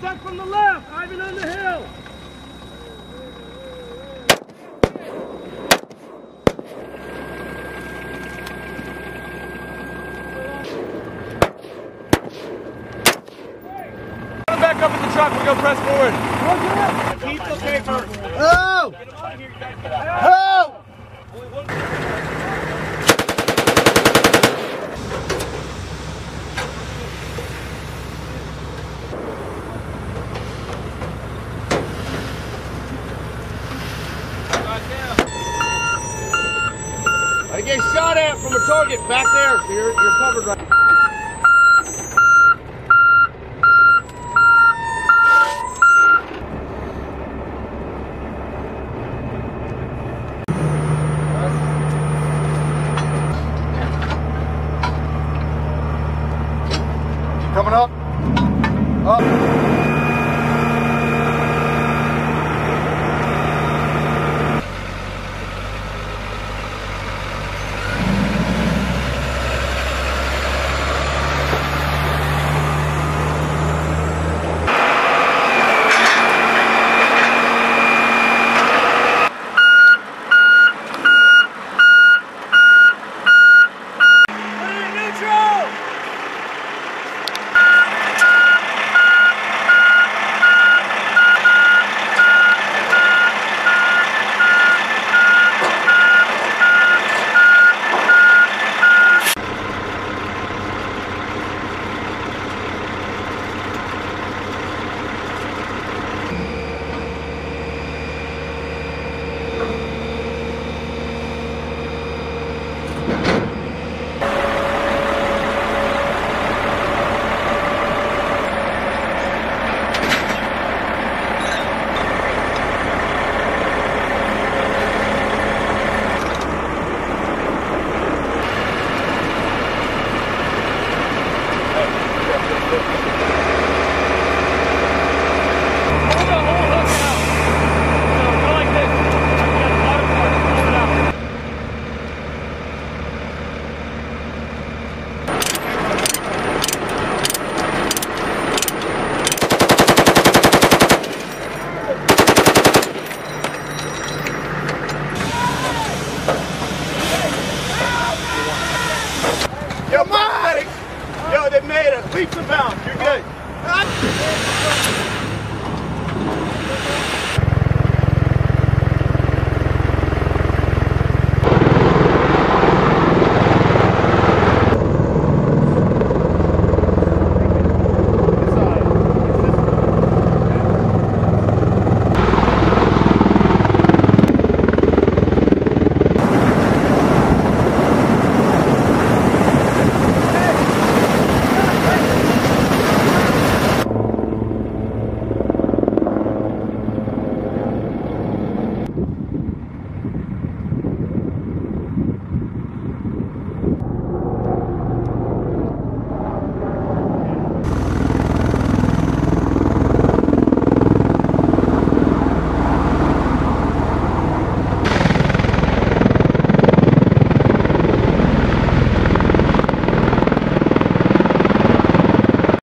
Contact from the left, Ivan on the hill. Back up in the truck, we go press forward. Keep the paper. Oh! Oh! I get shot at from a target back there, so you're covered right. Coming up. Up. Yo, they made it. Leaps and bounds. You're good.